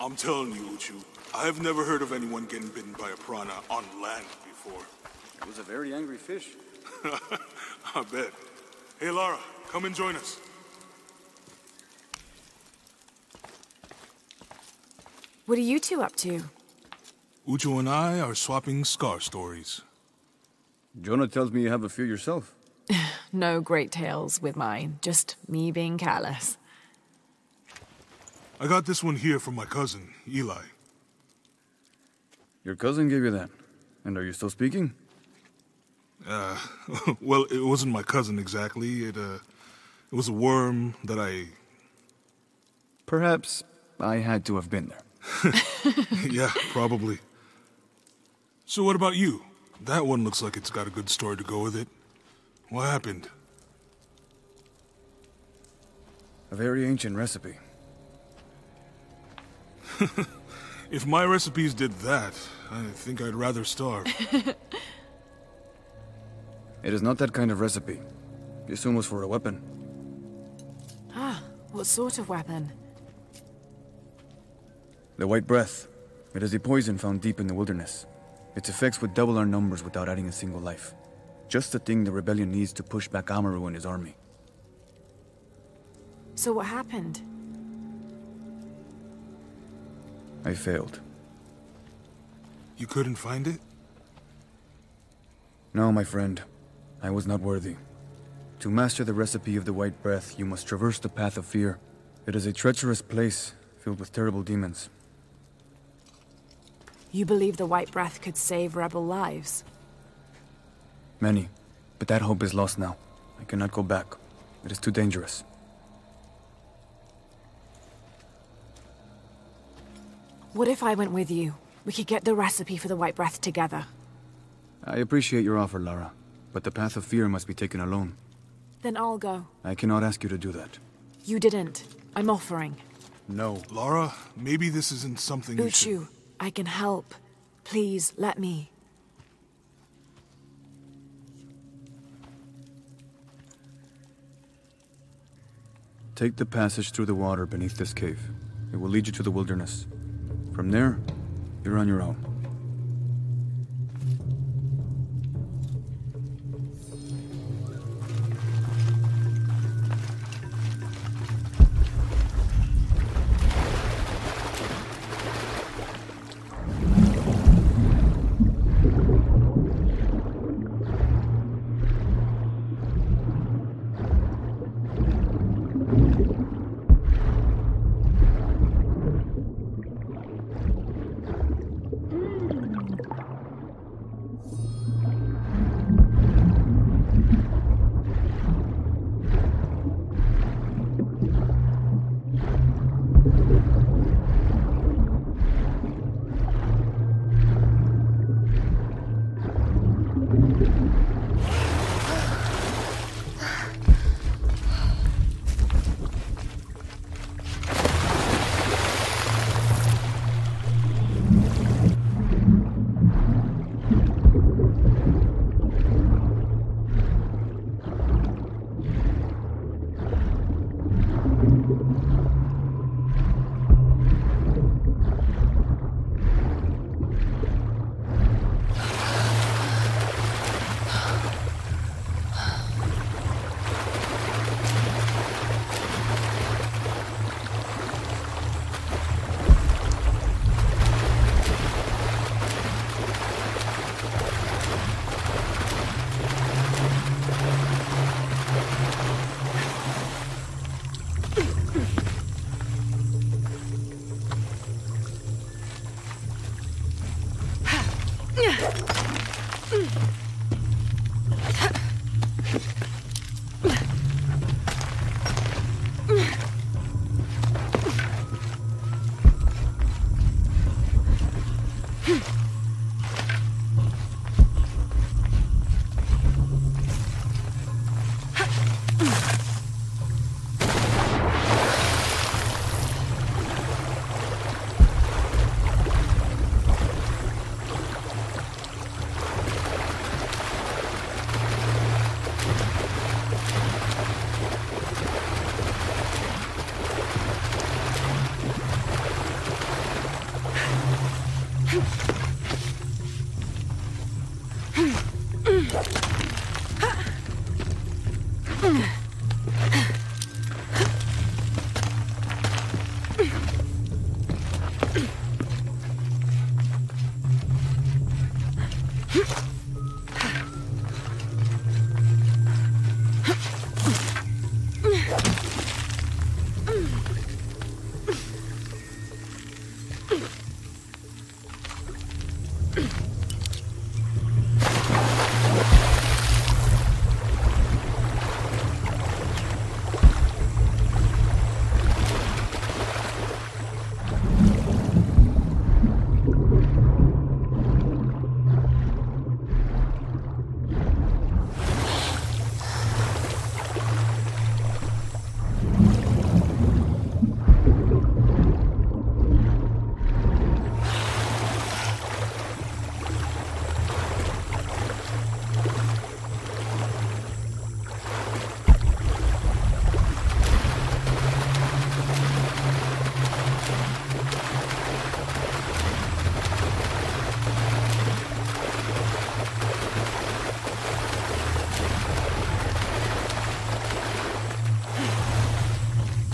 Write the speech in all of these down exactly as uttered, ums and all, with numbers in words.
I'm telling you, Uchu, I have never heard of anyone getting bitten by a piranha on land before. It was a very angry fish. I bet. Hey, Lara, come and join us. What are you two up to? Uchu and I are swapping scar stories. Jonah tells me you have a few yourself. No great tales with mine, just me being careless. I got this one here from my cousin, Eli. Your cousin gave you that. And are you still speaking? Uh, well, it wasn't my cousin exactly. It, uh, it was a worm that I... Perhaps I had to have been there. Yeah, probably. So what about you? That one looks like it's got a good story to go with it. What happened? A very ancient recipe. If my recipes did that, I think I'd rather starve. It is not that kind of recipe. This one was for a weapon. Ah, what sort of weapon? The White Breath. It is a poison found deep in the wilderness. Its effects would double our numbers without adding a single life. Just the thing the rebellion needs to push back Amaru and his army. So what happened? I failed. You couldn't find it? No, my friend. I was not worthy. To master the recipe of the White Breath, you must traverse the path of fear. It is a treacherous place, filled with terrible demons. You believe the White Breath could save rebel lives? Many. But that hope is lost now. I cannot go back. It is too dangerous. What if I went with you? We could get the recipe for the White Breath together. I appreciate your offer, Lara. But the path of fear must be taken alone. Then I'll go. I cannot ask you to do that. You didn't. I'm offering. No. Lara, maybe this isn't something you should... Uchu, I can help. Please, let me. Take the passage through the water beneath this cave. It will lead you to the wilderness. From there, you're on your own.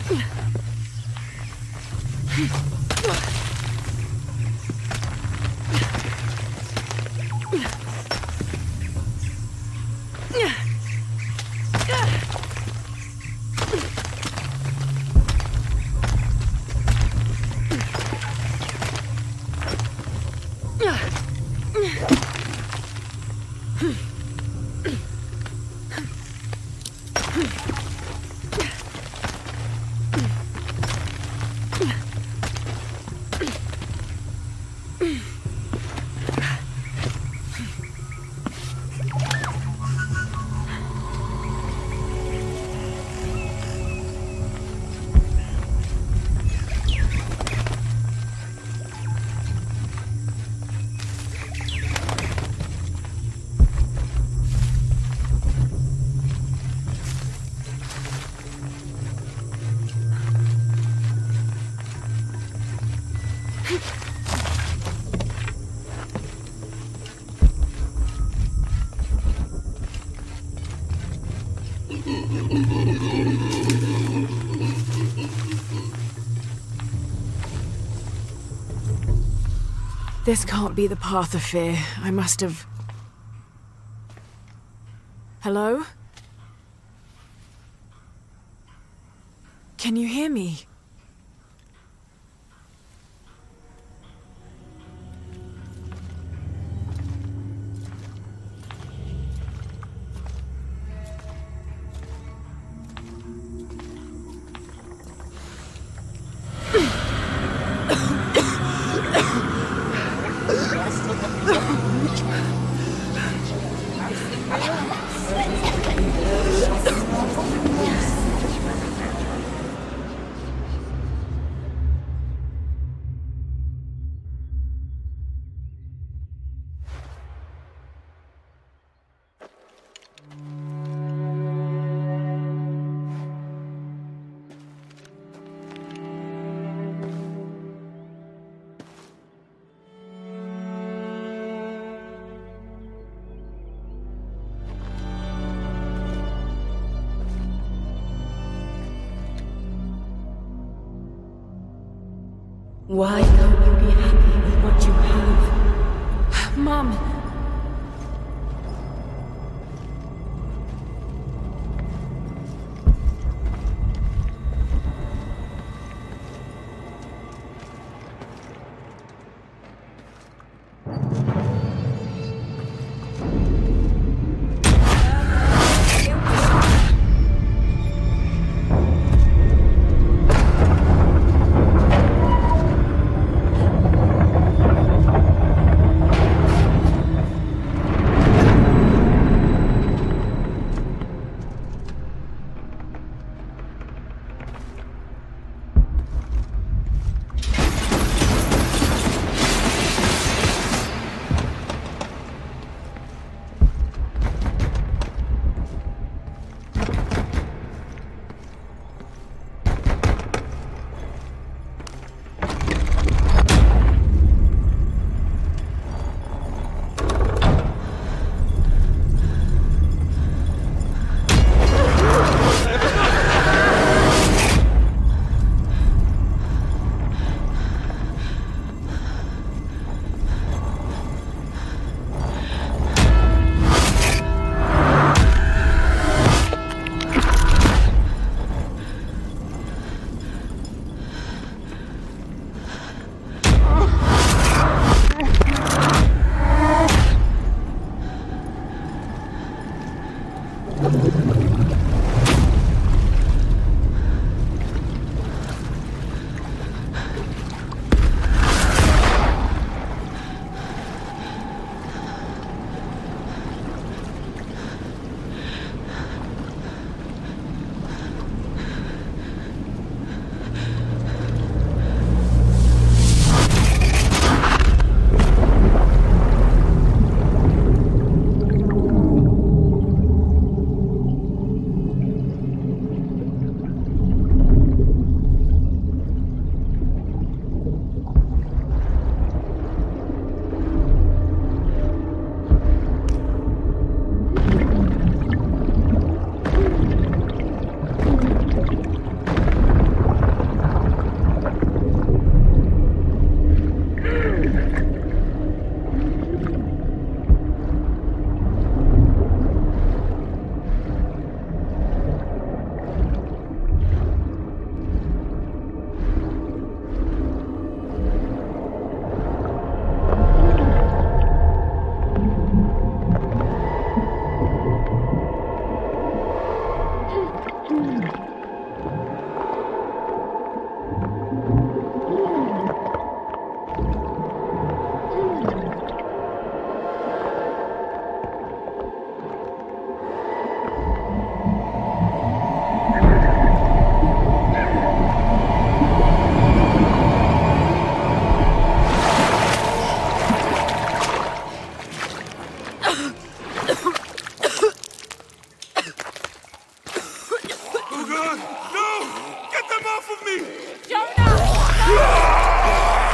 This can't be the path of fear. I must have... Hello? Can you hear me? Why can't you be happy with what you have? Mum! off of me! Jonah!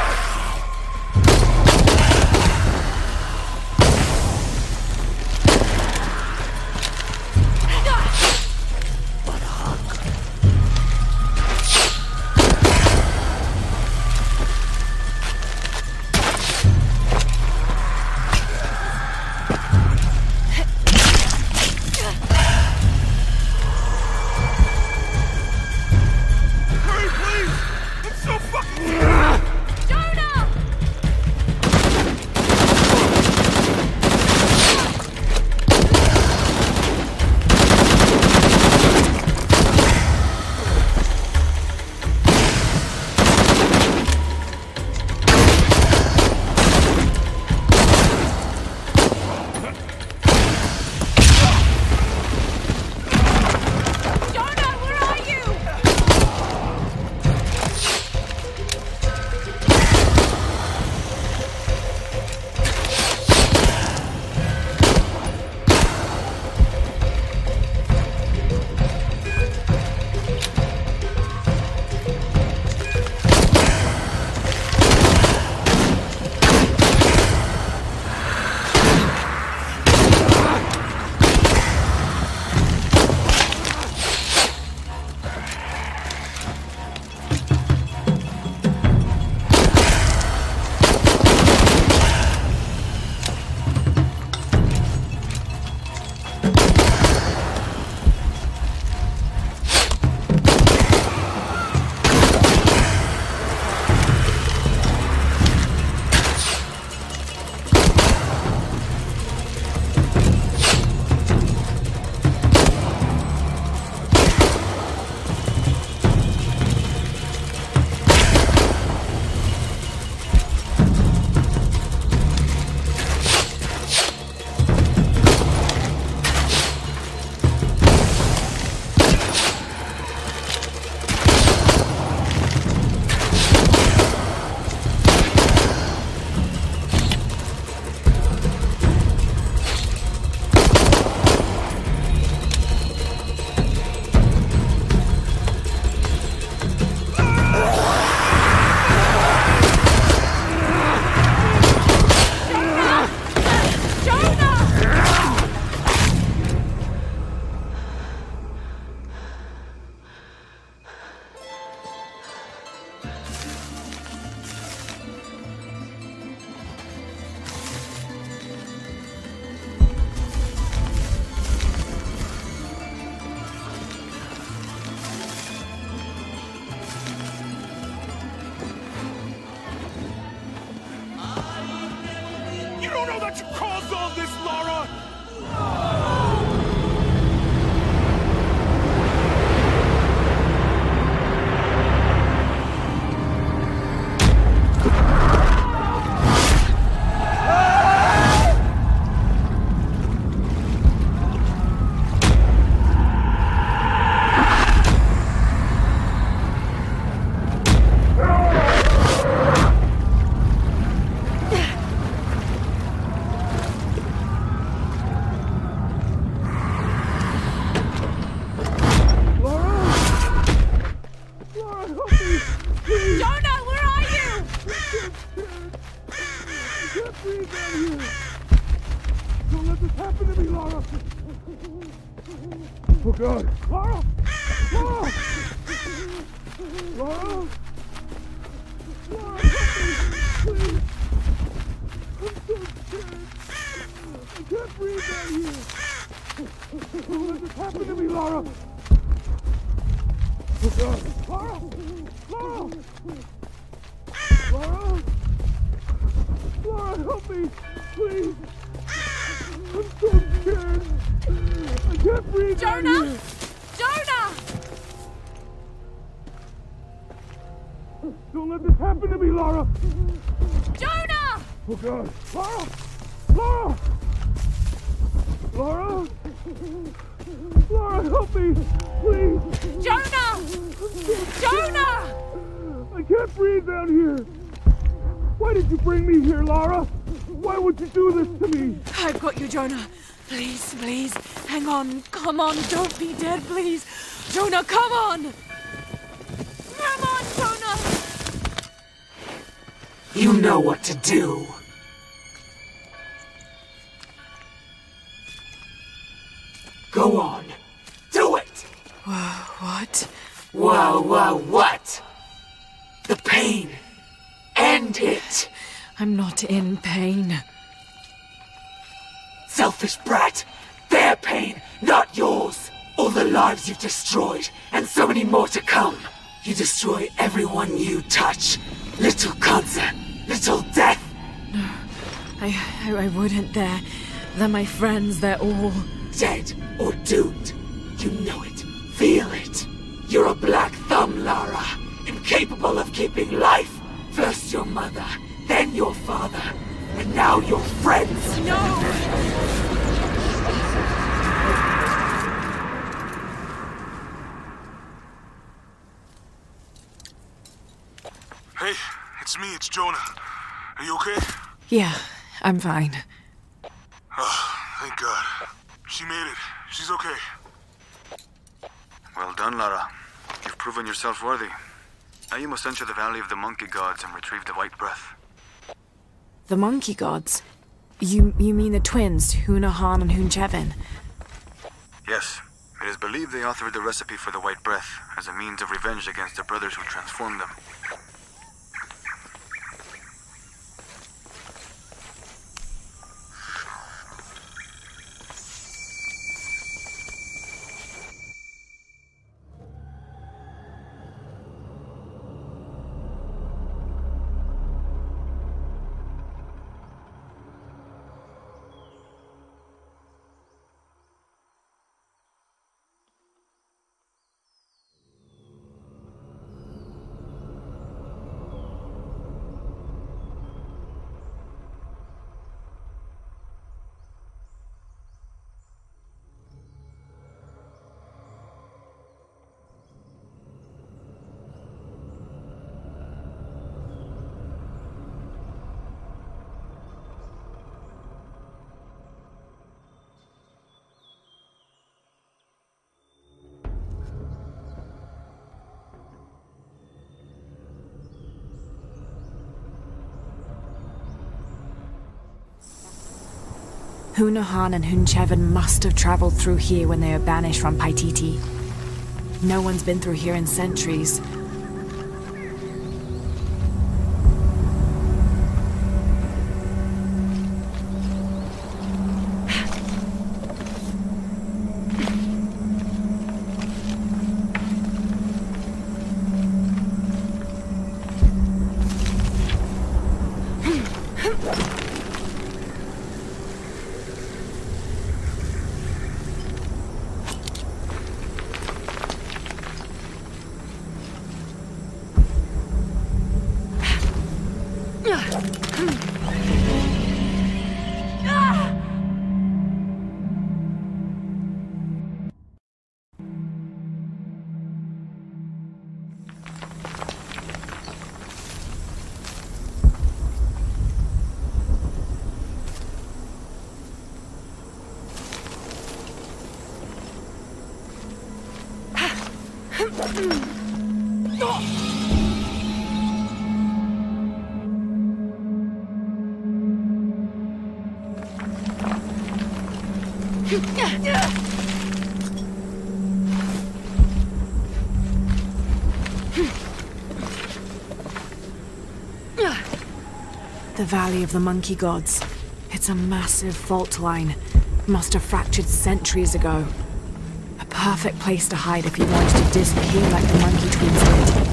Oh, God. Lara! Lara! Lara! Lara, help me, please! I'm so scared. I can't breathe down here. Don't let this happen to me, Lara! Oh, God. Lara! Lara! Lara! Lara, help me, please! I'm so scared. I can't breathe. Jonah! Jonah! Don't let this happen to me, Lara! Jonah! Oh, God. Lara! Lara! Lara! Lara, help me! Please! Jonah! Jonah! I can't breathe down here! Why did you bring me here, Lara? Why would you do this to me? I've got you, Jonah. Please, please, hang on. Come on, don't be dead, please. Jonah, come on! You know what to do. Go on. Do it! What? Whoa, whoa, what? The pain. End it. I'm not in pain. Selfish brat. Their pain, not yours. All the lives you've destroyed, and so many more to come. You destroy everyone you touch. Little cancer, little death. No, I, I, I wouldn't. They're, they're my friends. They're all dead or doomed. You know it. Feel it. You're a Black Thumb, Lara. Incapable of keeping life. First your mother, then your father, and now your friends. No! Hey, it's me, it's Jonah. Are you okay? Yeah, I'm fine. Oh, thank God. She made it. She's okay. Well done, Lara. You've proven yourself worthy. Now you must enter the Valley of the Monkey Gods and retrieve the White Breath. The Monkey Gods? You you mean the twins, Hunahan and Hunchevin? Yes. It is believed they authored the recipe for the White Breath as a means of revenge against the brothers who transformed them. Hunahan and Hunchevin must have traveled through here when they were banished from Paititi. No one's been through here in centuries. The Valley of the Monkey Gods. It's a massive fault line. Must have fractured centuries ago. A perfect place to hide if you wanted to disappear like the Monkey Twins did.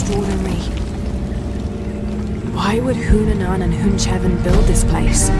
extraordinary. Why would Hunanan and Hunchevin build this place?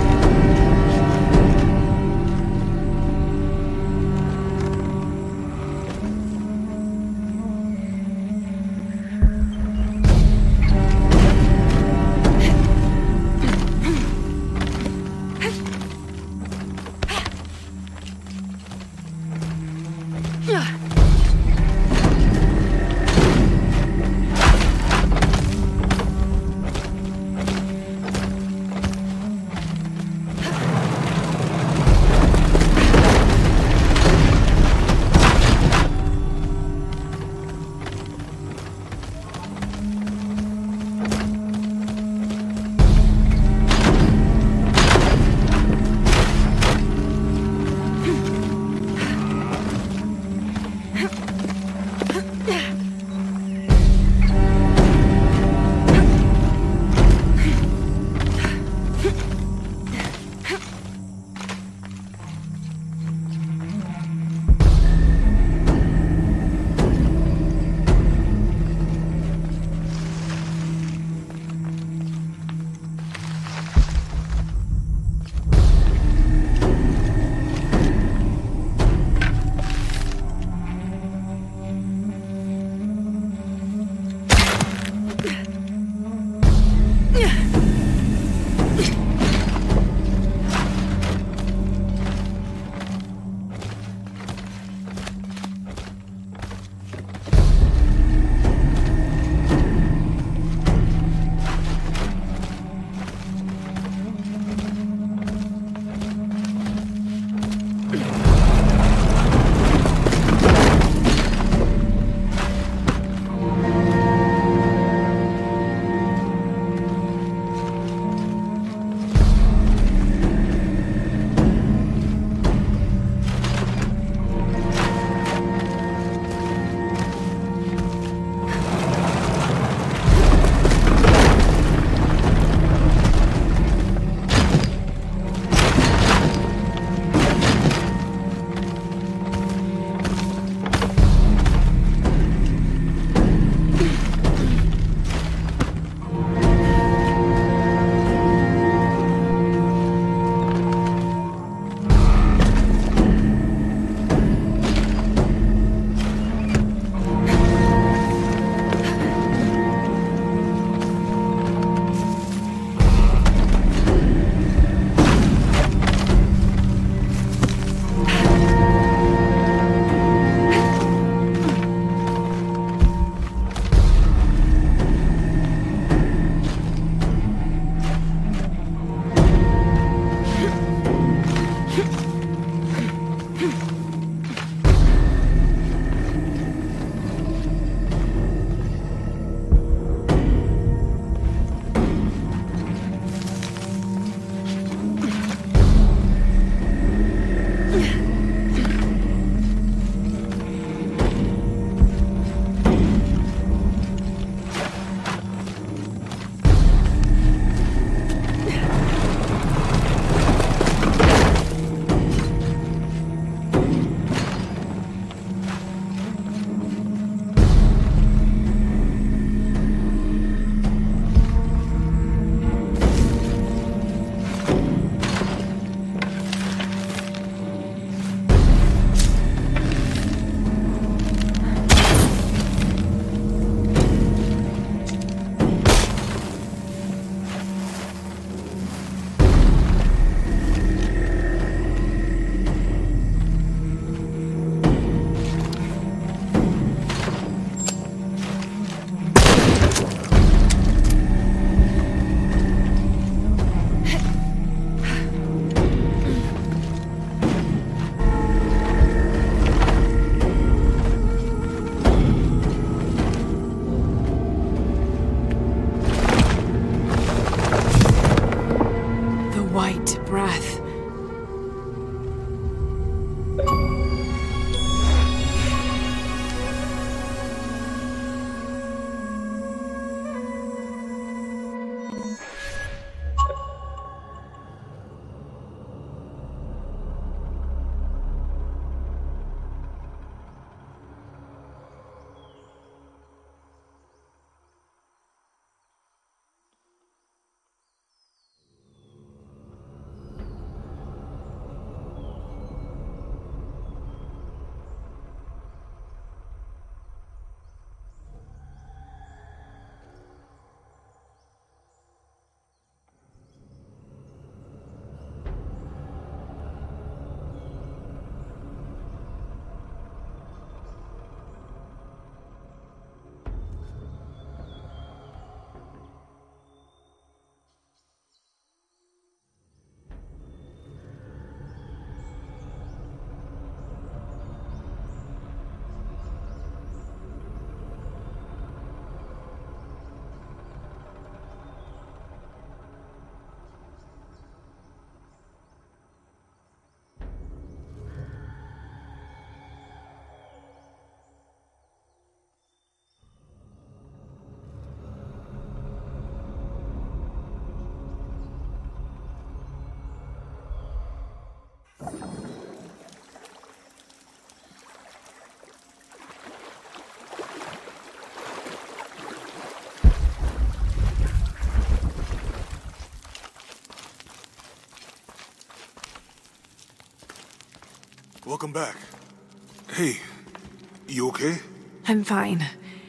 welcome back. Hey, you okay? I'm fine.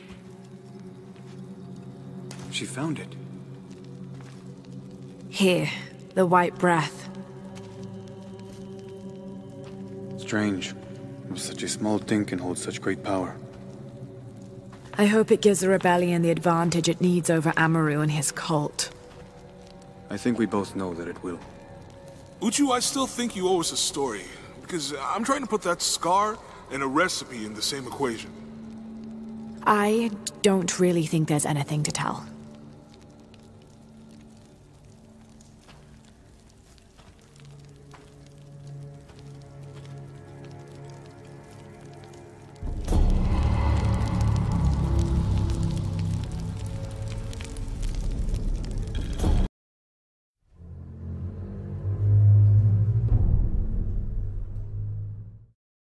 She found it. Here, the white breath. Strange. Such a small thing can hold such great power. I hope it gives the rebellion the advantage it needs over Amaru and his cult. I think we both know that it will. Uchu, I still think you owe us a story, because I'm trying to put that scar and a recipe in the same equation. I don't really think there's anything to tell.